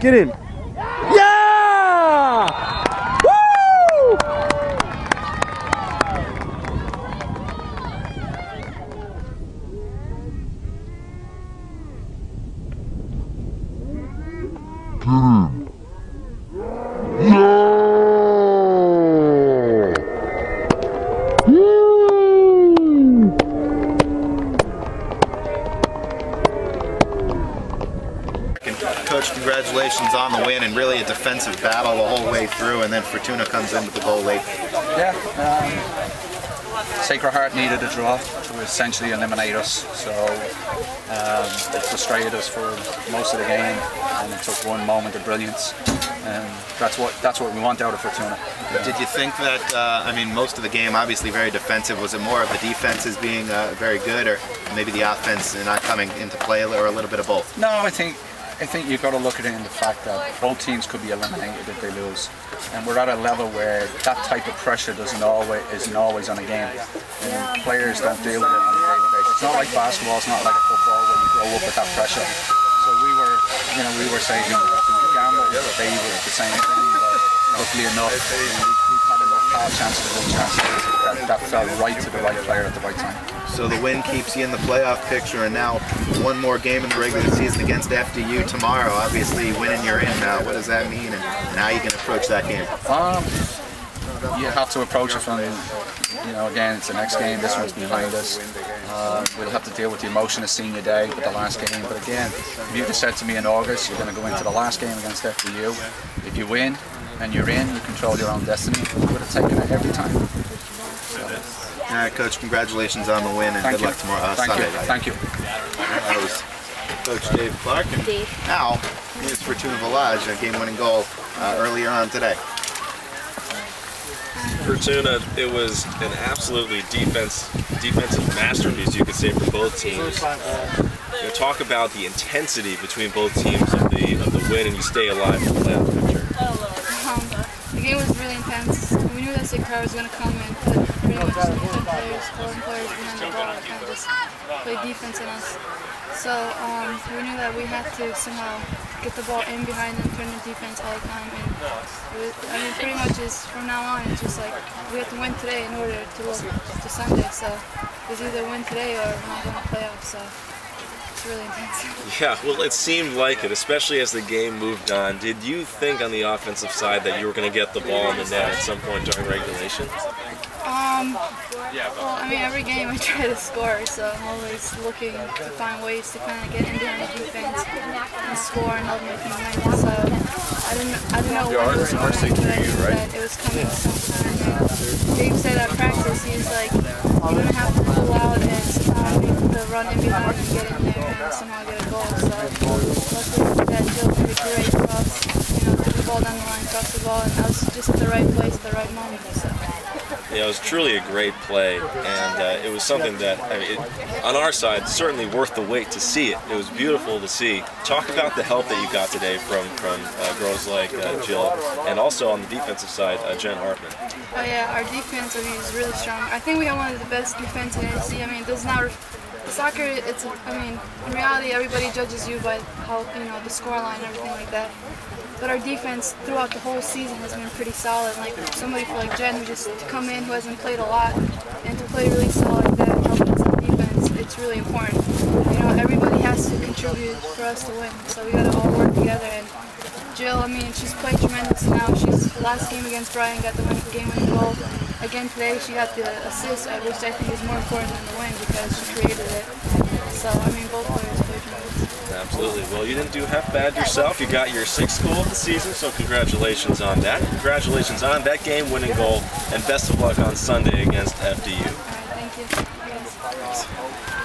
Get in. Yeah! Woo! Coach, congratulations on the win, and really a defensive battle the whole way through, and then Fortuna comes in with the goal late. Yeah, Sacred Heart needed a draw to essentially eliminate us, so it frustrated us for most of the game, and it took one moment of brilliance, and that's what we want out of Fortuna. Did you think that, I mean, most of the game obviously very defensive, was it more of the defenses being very good, or maybe the offense not coming into play, or a little bit of both? No, I think you've got to look at it in the fact that both teams could be eliminated if they lose, and we're at a level where that type of pressure isn't always on a game, and players don't deal with it on a daily basis. It's not like basketball, it's not like a football where you grow up with that pressure. So we were saying gamble, they were the same thing, but luckily enough, we've had enough hard chances and good chances that fell right to the right player at the right time. So the win keeps you in the playoff picture, and now one more game in the regular season against FDU tomorrow. Obviously, winning you're in now. What does that mean, and how are you going to approach that game? You have to approach it from, again, it's the next game. This one's behind us. We'll have to deal with the emotion of senior day with the last game. But again, if you'd have said to me in August, you're going to go into the last game against FDU. If you win and you're in, you control your own destiny. We would have taken it every time. All right, Coach, congratulations on the win, and good luck tomorrow. Sunday. Thank you. That was Coach Dave Clark. And now, here's Fortuna Village, a game-winning goal earlier on today. Fortuna, it was an absolutely defensive masterpiece, you could say, for both teams. Talk about the intensity between both teams of the win, and you stay alive in the playoff picture. The game was really intense. We knew that Sacred Heart was going to come in, but pretty much the players, scoring players behind the ball, kind of just play defense on us. So we knew that we had to somehow get the ball in behind them, turn the defense all the time. And pretty much from now on, it's just like we have to win today in order to look to Sunday. So it's either win today or we're not going to playoffs. So it's really intense. Yeah, well, it seemed like it, especially as the game moved on. Did you think on the offensive side that you were going to get the ball in the net at some point during regulation? Well, I mean, every game I try to score, so I'm always looking to find ways to kind of get in behind the defense and score and help my team win. So I didn't know when it was going to happen, but it was coming sometime. And Dave said at practice, he was like, you're going to have to pull out and somehow make the run in behind and get in there and somehow get a goal. So luckily that Jill did a great cross, took the ball down the line, crossed the ball, and I was just at the right place at the right moment. So. Yeah, it was truly a great play, and it was something that, on our side, certainly worth the wait to see it. It was beautiful to see. Talk about the help that you got today from girls like Jill, and also on the defensive side, Jen Hartman. Oh yeah, our defense, is really strong. I think we have one of the best defense in NC. Does not. Soccer, in reality, everybody judges you by how, the scoreline and everything like that. But our defense throughout the whole season has been pretty solid. Like somebody like Jen, who just to come in, who hasn't played a lot, and to play really solid like that and help us on defense, it's really important. Everybody has to contribute for us to win. So we got to all work together. And Jill, she's played tremendous now. She's the last game against Brian got the game-winning goal. Again today, she got the assist, which I think is more important than the win because she created it. So both players played tremendous. Absolutely. Well, you didn't do half bad yourself. You got your 6th goal of the season, so congratulations on that. Congratulations on that game-winning goal, and best of luck on Sunday against FDU. All right, thank you.